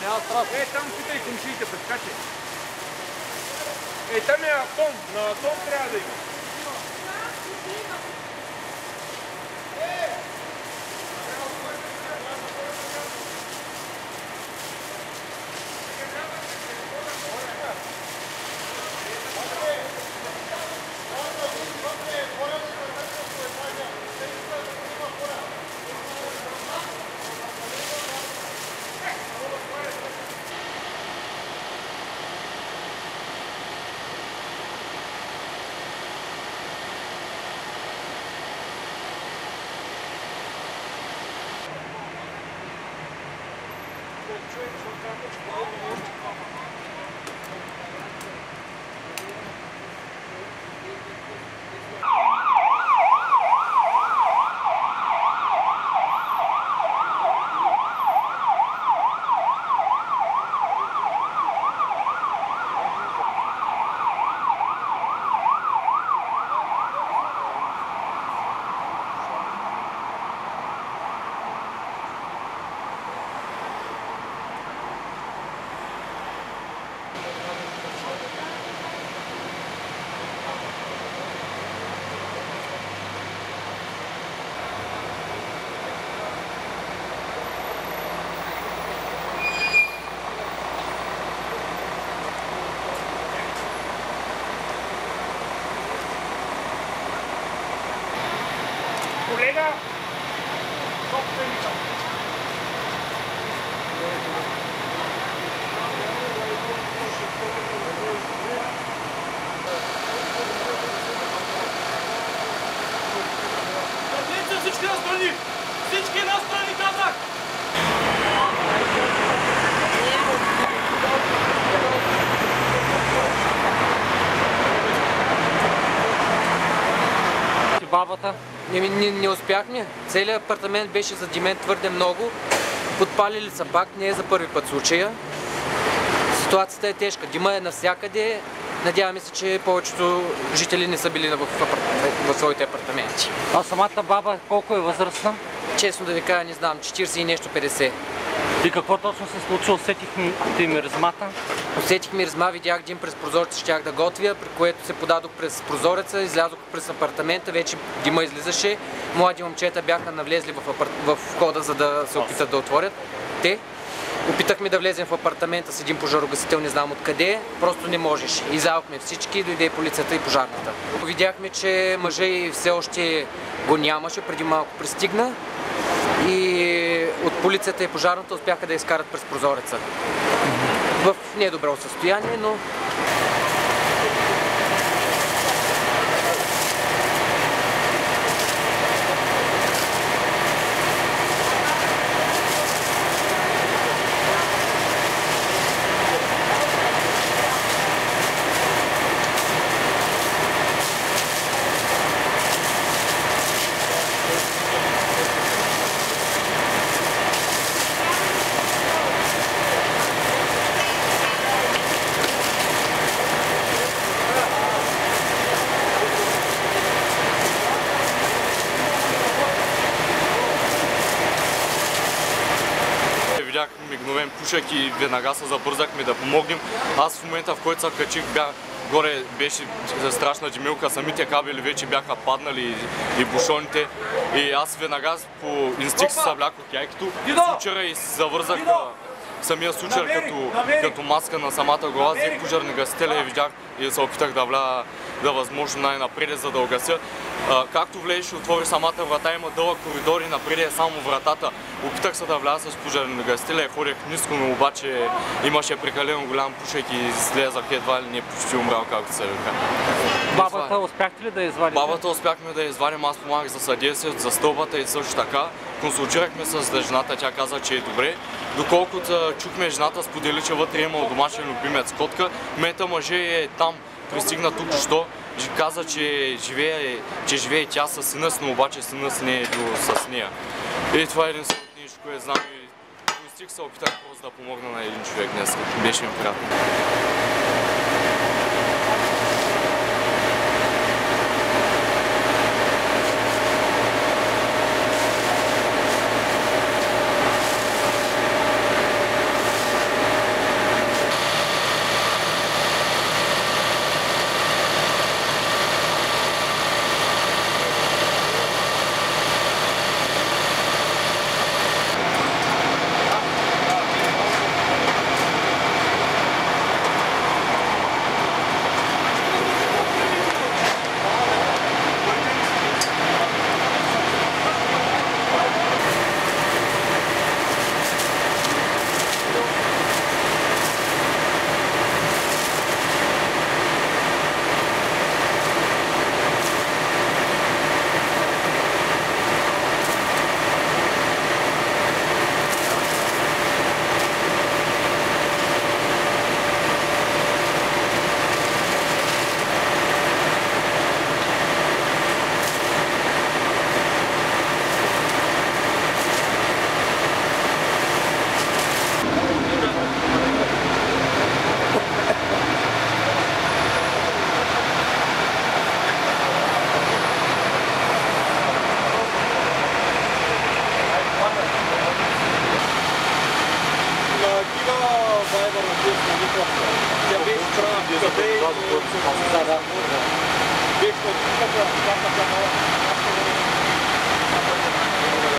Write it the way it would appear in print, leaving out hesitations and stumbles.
няма страх. Там питай комшиите, прескачай. Там е Атон. На Атон трябва да има. Колега, собственика. Върнете всички настрани! Всички настрани, казах! Бабата. Не успяхме. Целият апартамент беше задимен твърде много. Подпалили са пак, не е за първи път случая. Ситуацията е тежка. Дима е навсякъде. Надяваме се, че повечето жители не са били в своите апартаменти. А самата баба колко е възрастна? Честно да ви кажа, не знам, 40 и нещо 50. И какво точно се случва? Усетихте миризмата? Усетих миризма, видях дим през прозореца, щях да готвя, при което се подадох през прозореца, излязох през апартамента, вече дима излизаше. Млади момчета бяха навлезли в входа, за да се опитат да отворят. Те опитахме да влезем в апартамента с един пожарогасител, не знам откъде, просто не можеше. Изявахме всички, дойде полицията и пожарната. Видяхме, че мъжа и все още го нямаше, преди малко пристигна. И от полицията и пожарната успяха да изкарат през прозореца. В недобро състояние, но видях мигновен пушек и веднага се забързахме да помогнем. Аз в момента, в който се качих, горе беше страшна димилка, самите кабели вече бяха паднали и бушоните. И аз веднага по инстинкт се съблякох яйкото, сучера и завързах самия сучер като маска на самата глава, взех пожарни гасителя и видях и се опитах да вляза да възможно най-напред, за да огася. Както влезеш и отвори самата врата, има дълъг коридор и напред е само вратата. Опитах се да вляза с пожарни гасителя и ходех ниско, но обаче имаше прекалено голям пушек и слезах едва ли не почти умрял, както се вика. Бабата успяхте ли да извадите? Бабата успяхме да извадим, аз помагах за съдействието, за стълбата и също така. Консултирахме с жената, тя каза, че е добре. Доколкото чухме, жената сподели, че вътре имал домашен любимец котка. Мета мъже е там, пристигна тук-що. Каза, че живее тя със сина си, но обаче сина си не е бил с нея. И това е единственото нещо, което знам. И се опитах просто да помогна на един човек днес. Беше ми приятно. Viber на тези страни после. Тя беше права, къде и... Да, да. Беше от тук,